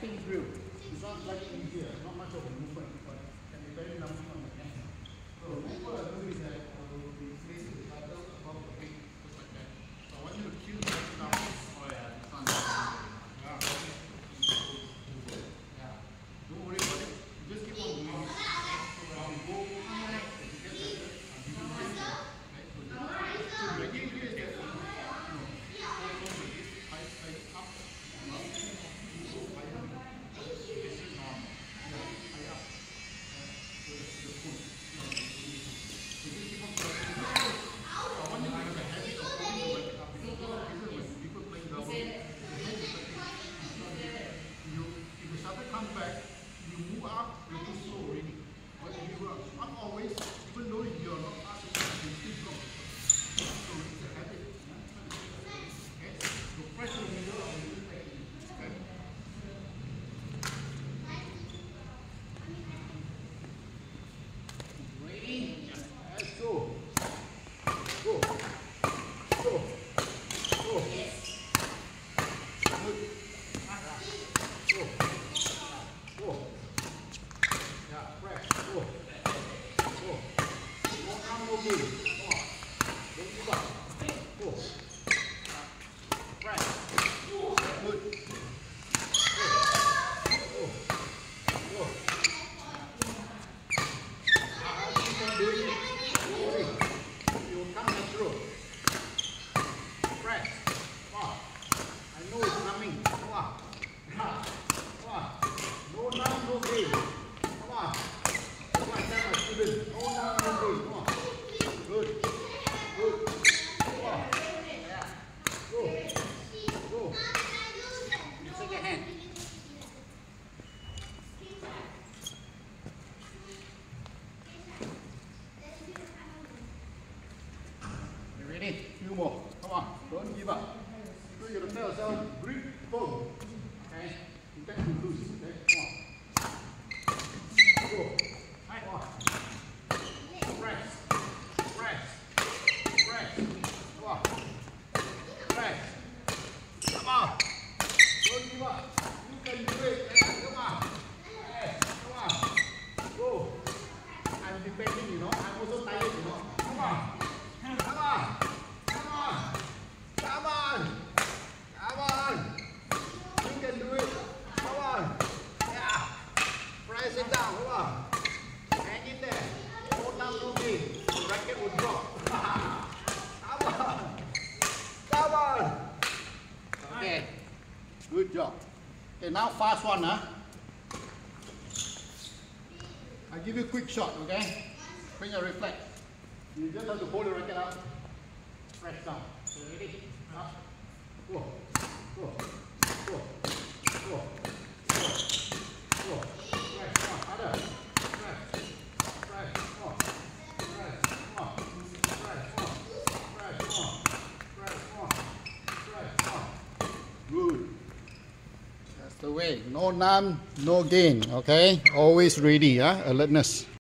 tapping drill. It's not like easier, not much of a movement, but can be very numbing on the hand. So what I do is that I will be placing the paddle above the weight, just like that. So I want you to cue that down. Oh yeah, this one. Yeah. Yeah. Don't worry about it. You just keep on doing it. So as you go, as you get better, as you do this, right? So the idea here is that few more. Come on, don't give up. So you tell yourself, breathe, boom. Okay? You get to loose. Okay? Come on. Go. Come on. Press. Press. Press. Come on. Press. Come on. Don't give up. You can do it. Come on. Yes. Come on. Go. I'm depending, you know. I'm also tired, you know. Come on. Come on. Sit down, come on. Hang in there. Hold down, no gain. The racket will drop. Come on. Come on. Okay. Good job. Okay, now fast one, huh? I'll give you a quick shot, okay? Bring your reflex. You just have to hold the racket up. Press down. So ready? Up. Go. Go. Go. Go. Go. Go. Good. That's the way. No none, no gain. Okay? Always ready, huh? Alertness.